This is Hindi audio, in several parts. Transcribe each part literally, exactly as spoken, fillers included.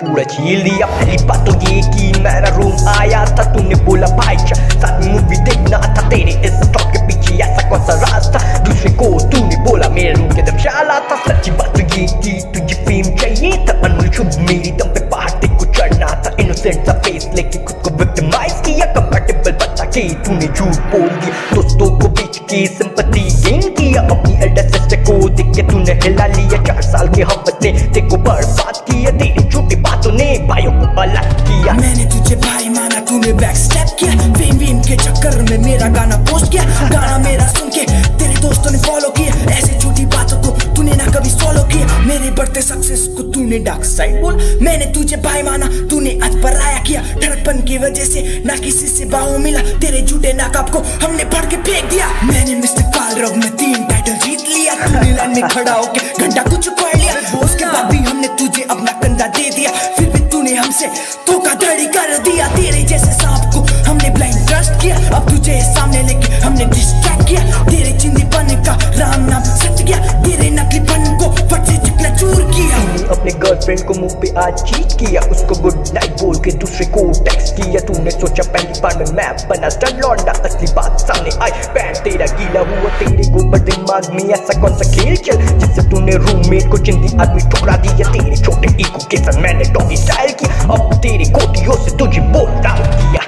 पूरा झील दिया। पहली बात तो ये कि मेरा रूम आया था, तूने बोला भाई साथ में मूवी देखना था, तेरे इस स्टॉक के पीछे ऐसा कौन सा रास्ता। दूसरे को तूने बोला मेरे रूम के धर्मशाला था। सच्ची बात तो ये कि तुझे फेम चाहिए था, अनमोल शुभ मेरी दम पे पहाड़ी को चढ़ना था। इनोसेंट सा फेस लेके खुद को विक्टिमाइज किया, कंफर्टेबल बता के तूने झूठ बोल दिया। दोस्तों को बीच की सिंपैथी गेन किया, अपनी एल्डर सिस्टर को देख के तूने हिला लिया। चार साल के हम ने देखो बर्बाद किया, तेरी छोटी बातों ने भाइयों को अलग किया। मैंने तुझे भाई माना, तूने बैक स्टेप किया। फेम वेम के चक्कर में मेरा गाना पोस्ट किया, गाना मेरा सुन के तेरे दोस्तों ने फॉलो किया। ऐसी छोटी बातों को तूने ना कभी सॉल्व किया, मेरे बढ़ते सक्सेस को तूने डार्क साइड बोल। मैंने तुझे भाई माना, तूने आज पराया किया। ठड़कपन की वजह से ना किसी से बाहों मिला, तेरे झूठे नाकाब को हमने पढ़ के फेंक दिया। मैंने मिस्टर कालरव में तीन टाइटल जीत लिया, तूने लाइन में खड़ा होके घंटा कुछ पढ़ लिया। उसके बाद भी हमने तुझे अपना कंधा दे दिया, फिर भी तूने हमसे धोखाधड़ी कर दिया। तेरे जैसे सांप को हमने ब्लाइंड ट्रस्ट किया, अब तुझे सामने लेके हमने डिस्ट्रैक्ट किया। तेरे चिंदी बने का राम नाम सच गया, तेरे नकली बन को फट से चिकना चूर किया। अपने गर्लफ्रेंड को मुंह पे आज चीट किया, उसको गुड नाइट बोल के दूसरे को टेक्स्ट किया। तूने सोचा पहली बार में मैं बना स्टड लौंडा, असली बात सामने आई पैर तेरा गीला हुआ। तेरे गोबर दिमाग में ऐसा कौन सा खेल चल, जिससे तूने रूममेट को चिंदी आदमी ठुकरा दिया। तेरे छोटे ईगो के साथ मैंने डॉगी स्टाइल किया, अब तेरी कोटियों से तुझे बोल डाउन किया।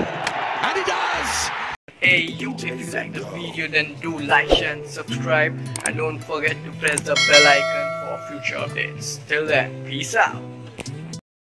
Hey you, if you like the video then do like, share and subscribe, and don't forget to press the bell icon for future updates. Till then, peace out.